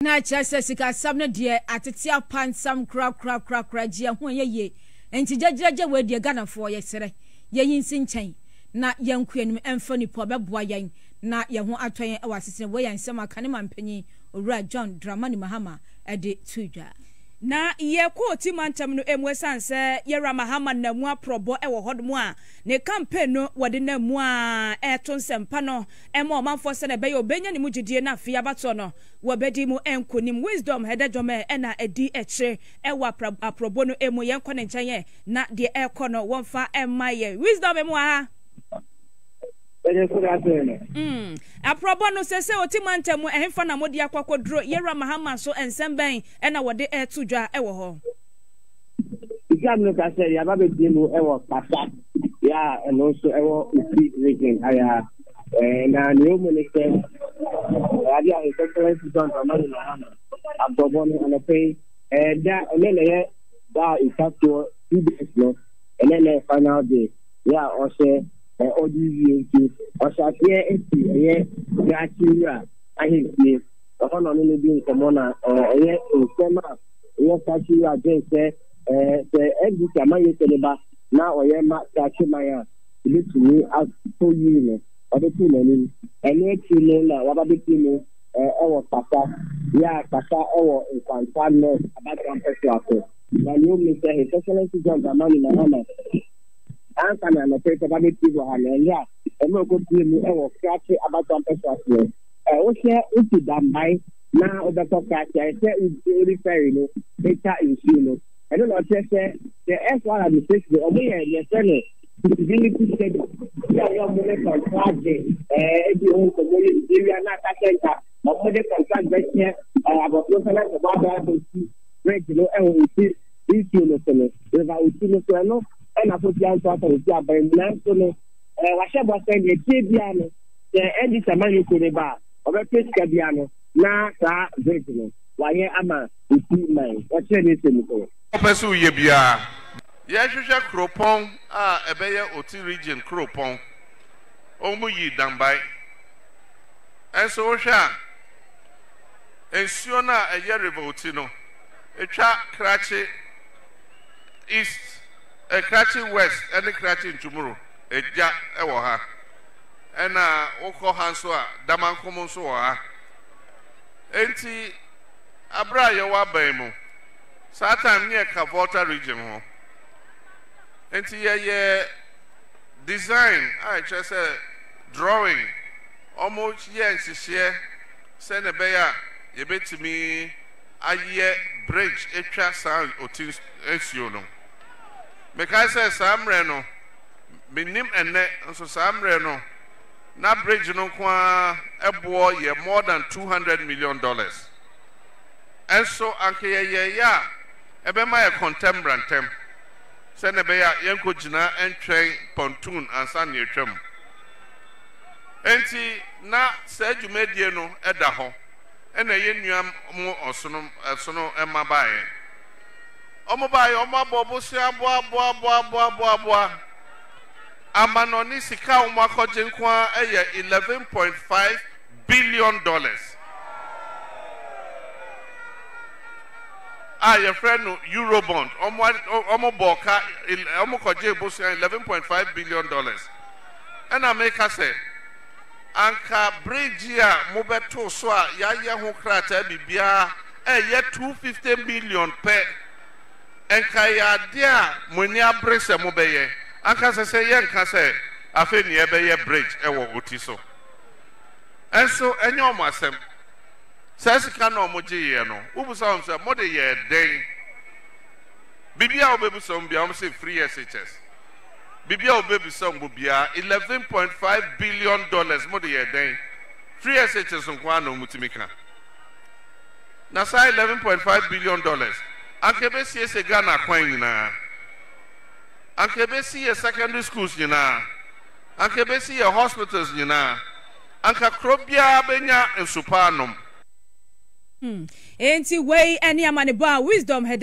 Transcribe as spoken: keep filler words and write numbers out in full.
na chese sika sam na de atetia pansam kra kra kra kra je ho ye enti jajjaje we de ganafo ye sere ye yinsi nchen na yenkuanim emfa nipo beboa yen na ye ho atwen e wasese we yansem akane mampanyi owura John Dramani Mahama e de tudwa na ye ko Oti mantam no emwesanse ye Mahama na mu aprobo e wo hodmo a ne campaign no wode na mu a e to nsempa no e ma omanfo se na be ye obenya ne mugidie na afia bato no wo bedi mu enkonim wisdom hede dwome e na edi eche e wa aprobo no emu ye nkone nchen na de e ko no wonfa emma ye wisdom emu ha Mm. Aprobo no se se Oti mantam ehemfa na modi akwakodro ye Mahama so ensemben e na wode e tudwa e wo ho. Ikam no ka se ya ba be di mu e wo pasa. Ya and also e wo Oti Region aya eh na new minister radio intelligence don Dramani Mahama. Aprobo no na pay eh da ele le da ikafto two days no ele final day. Ya o se eh Oti Region Osafie eti eye gachira ahimie ono no ne bi nkomona eye nsema eye gachira jense eh the edu kamaye teleba na oye ma gachimaya ilituni aso yine odetu nani ene tilo na wababiti mu eh ewo papa ya papa ewo nkwanta no abadran peso aso na new minister his excellency John Dramani Mahama anka na no pepe babiti bo ha na ya emo ko ti mu e wo scratch about one person eh o se uti dambai na o da to ka se e refer no data issue no I don't know say the S one administration o me ye se no visibility said ya ya mo le contract eh e bi o ko mo le area na ta center o mo de contract be here about no sana ko ba ba to see regular e o ti issue no so no e va uti no so no e na fo ti an to ata ti aban na so no eh wa shebo send e tie bia no the end samani ko ne ba obe page ka bia no na sa vehicle wa ye ama iti mai o che ne se mi ko opesu ye bia ye hwehwe kropon a ebe ye Oti Region kropon o mu yi dambai enso wo hwa ensuo na eye revolti no etwa krachi east e krachi west and krachi ntumuru eja ewo ha ena wokọ ha nso a damankom nso wo ha enti abra ye wa ban mu sa time ne ka volta region ho enti ye ye design I just say drawing almost ye nsihye se ne be ya ye betimi aye bridge etwa sa Oti esio no me ka say samre no minim enne nso samre no na bridge no kwa ebo ye more than two hundred million dollars and so anke ye ye ya ebe ma ye contemporary tem se ne be ya yenko gina entwen pontoon ansa ne etwam enti na sa dwumadie no eda ho ena ye nuam mo osono osono ema bae omo bae omo abobo se abo abo abo abo abo abo amanoni sika umakoje nkwa eye eleven point five billion dollars ah your friend no Eurobond omo omo boka omo koje bosu eleven point five billion dollars and America say anka bridge ya mobeto so a ya ye ho krata bibia eye two hundred fifty million per enka ya dia moni abrese mobeye anka se se ye nka se afa ni ebe ye bridge e wo Oti so enso enye omasem se sika na omoje ye no ubusa om se mode ye den bibia obebusa om bia om se free S H S bibia obebusa om bia eleven point five billion dollars mode ye den free S H S nkwa na omutimika na sa eleven point five billion dollars anka be sie se Ghana kwan nyina anka be sie secondary schools nyina anka be sie hospitals nyina anka krobia benya ensupanom hmm enti wey any amane ba wisdom